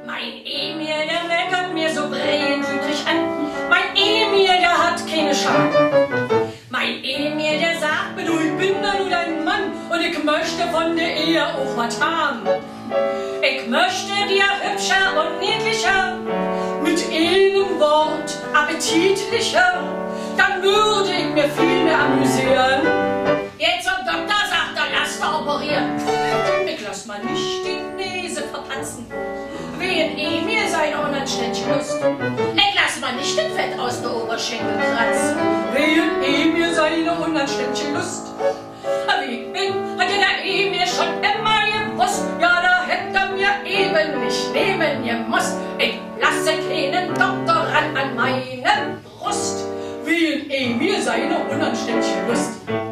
Mein Emil, der meckert mir so brennwütig an. Mein Emil, der hat keine Scham. Mein Emil, der sagt mir, du, ich bin da nur dein Mann und ich möchte von der Ehe auch was haben. Ich möchte dir hübscher und niedlicher, mit einem Wort appetitlicher, dann würde ich mir viel mehr amüsieren. Jetzt zum Doktor sagt er, lass da operieren. Ich lass mal nicht die Nase verpatzen, wegen Emil seine unanständige Lust. Ich lass mal nicht den Fett aus der Oberschenkel kratzen, wegen Emil seine unanständige Lust. Wie ich bin, hat ja der Emil schon immer gewusst, ja, da hätte er mir eben nicht nehmen gemusst. Ich lasse keinen Doktor ran an meine Brust, wegen Emil seine unanständige Lust.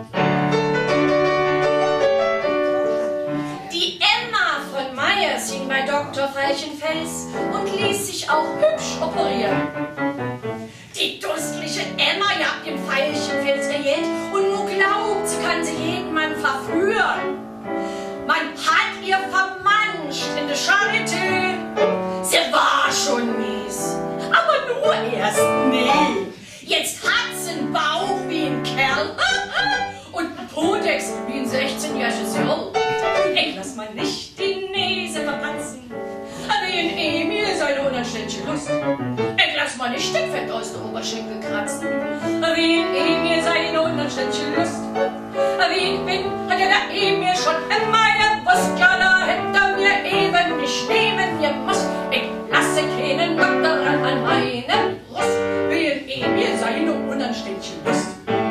Die Emma von Meyers hing bei Dr. Falchenfels und ließ sich auch hübsch operieren. Die durstliche Emma jagt dem Veilchenfels ihr Geld und nur glaubt, sie kann sie jeden Mann verführen. Man hat ihr vermanscht in der Charité. Sie war schon mies, aber nur erst nie. Jetzt hat sie einen Bauch wie ein Kerl und einen Podex wie ein 16-jähriges Junge. Ich lass mal nicht die Nase verpatzen, wie in Emil seine unanständige Lust. Ich lass mal nicht den Fett aus der Oberschenkel kratzen, wie in Emil seine unanständige Lust. Wie ich bin, hat ja der Emil schon immer gewusst, ja, da hätte er mir eben nicht nehmen gemusst. Ich lasse keinen Doktor ran an meine Brust, wie in Emil seine unanständige Lust.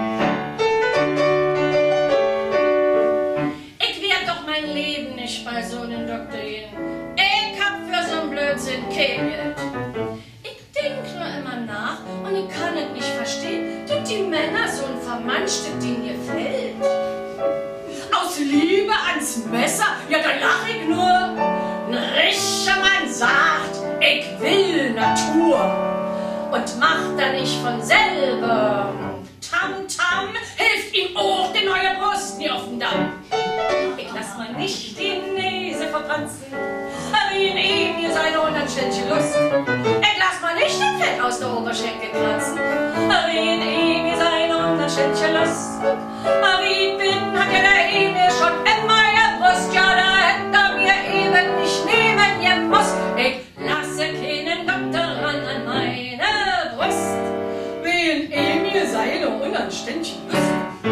Ich werd doch mein Leben nicht bei so einem Doktor gehen. Ich hab für so'n Blödsinn kein Geld. Ich denk nur immer nach und ich kann es nicht verstehen, dass die Männer so ein vermanschtes Ding gefällt. Aus Liebe ans Messer, ja, da lach ich nur. Ein richtiger Mann sagt, ich will Natur und macht da nicht von selber. Tam-Tam hilft ihm auch die neue Brust nie auf den Damm. Ich lass mal nicht die Nase verpanzen, wie in Emil seine unanständige Lust. Ich lass mal nicht den Fett aus der Oberschenkel kratzen, wie in Emil seine unanständige Lust. Wie ich bin, hat ja der Emil schon immer gewusst, ja, da hätte er mir eben nicht nehmen gemusst. Ich lasse keinen Doktor ran an meine Brust, wie in Emil seine unanständige Lust.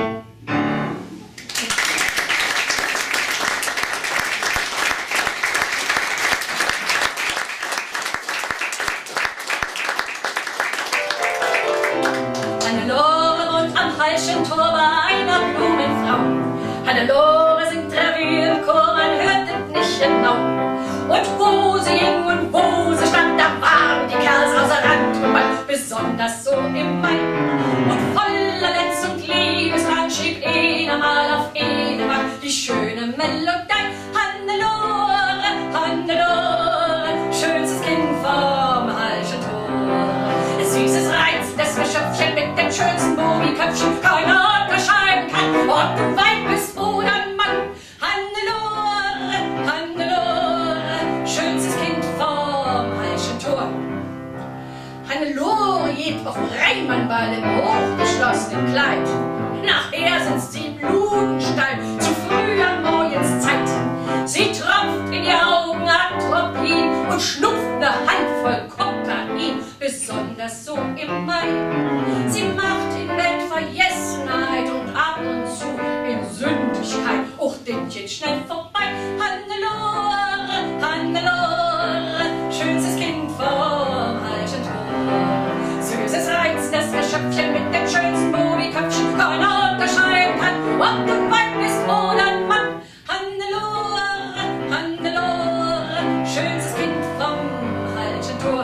Tor bei einer Blumenfrau. Hannelore singt Revier im Chor, man hört es nicht genau. Und wo sie ging und wo sie stand, da waren die Kerls außer Rand und Band, besonders so im Mai. Und voller Letz und Liebesdrang schrieb einer mal auf eine Wand die schöne Melodie. Hannelore, Hannelore, schönstes Kind vom Hallschen Tor. Süßes, reizendes Geschöpfchen mit dem schönsten Bobiköpfchen, keiner unterscheiden kann, ob du Weib bist oder Mann. Hannelore, Hannelore, schönstes Kind vom Hallschen Tor. Hannelore geht auf dem Rheinmannball im hochgeschlossenen Kleid. Nachher sind's die Blutenstein zu früher Morgenszeit. Sie tropft in die Augen Atropin und schnupft eine Handvoll Kokain, besonders so im Mai. Sie macht in Weltvergessenheit und ab und zu in Sündigkeit. Och, den geht schnell vorbei. Hannelore, Hannelore, schönstes Kind vom Hallschen Tor. Süßes, reizendes Geschöpfchen mit dem schönsten Bobiköpfchen, keiner unterscheiden kann, ob du Weib bist oder Mann. Hannelore, Hannelore, schönstes Kind vom Hallschen Tor.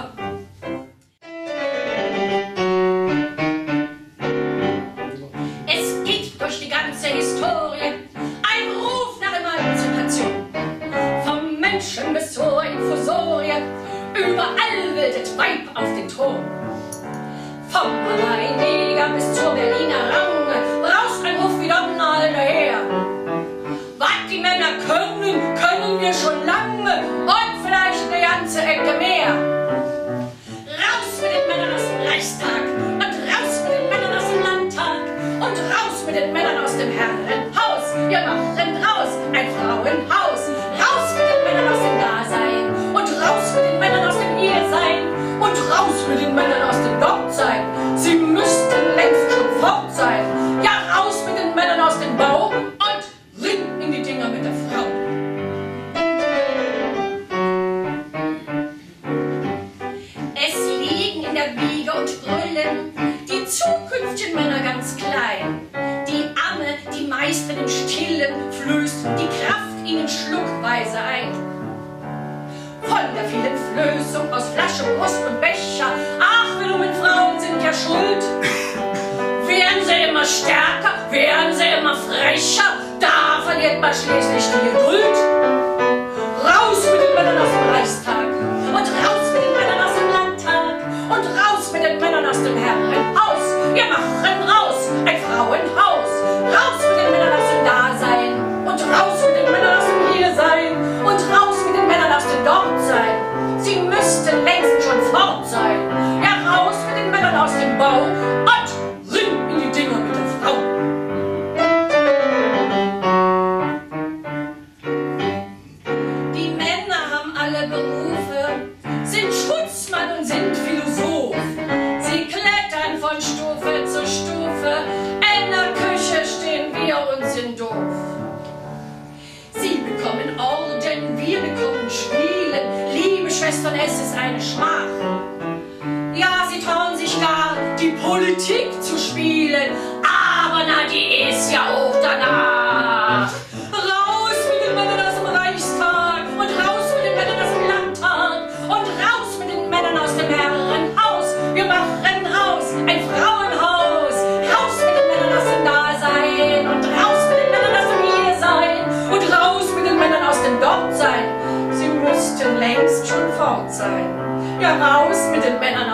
Es geht durch die ganze Historie ein Ruf nach Emanzipation. Vom Menschen bis zur Infusorie, überall will das Weib auf den Thron. Vom Hawaii-Neger bis zur Berliner Range braust ein Ruf wie Donner daher. Was die Männer können, können wir schon lange und vielleicht eine ganze Ecke mehr. Raus mit den Männern aus dem Reichstag und raus mit den Männern aus dem Landtag und raus mit den Männern aus dem Herrenhaus. Wir machen raus ein Frauenhaus. Raus mit den Männern aus dem Dasein und raus mit den Männern aus dem Ehesein und raus mit den Männern aus dem Dortsein. Sie müssten längst schon fort sein. Ja, raus mit den Männern aus dem Bau und ring in die Dinger mit der Frau. Es liegen in der Wiege und brüllen die zukünftigen Männer ganz klein. Die Amme, die Meisterin im Stillen, flößt die Kraft ihnen schluckweise ein. Von der vielen Flößung aus Flasche, Brust und Becher, ach, wir dummen Frauen sind ja schuld. Werden sie immer stärker, werden sie immer frecher, da verliert man schließlich die Geduld. Raus mit den Männern aus dem Reichstag und raus mit den Männern aus dem Landtag und raus mit den Männern aus dem Herrenhaus. Wir machen raus ein Frauenhaus. Raus mit den Männern aus dem Dasein und raus mit den Männern aus dem Ehesein und raus mit den Männern aus dem Dortsein. Sie müssten längst schon fort sein. Ja, raus mit den Männern aus dem Bau und ring in die Dinger mit der Frau. Die Männer haben alle Berufe, sind Schutzmann und sind Philosoph. Sie klettern von Stufe zu Stufe, in der Küche stehen wir und sind doof. Sie bekommen Orden, wir bekommen Spielen, liebe Schwestern, es ist eine Schmach. Ja, sie trauen sich gar, die Politik zu spielen, aber na, die ist ja auch danach. Raus mit den Männern aus dem Reichstag und raus mit den Männern aus dem Landtag und raus mit den Männern aus dem Herrenhaus. Wir machen raus ein Frauenhaus. Raus mit den Männern aus dem Dasein und raus mit den Männern aus dem Ehesein und raus mit den Männern aus dem Dortsein. Sie müssten längst schon fort sein. Ja, raus mit den Männern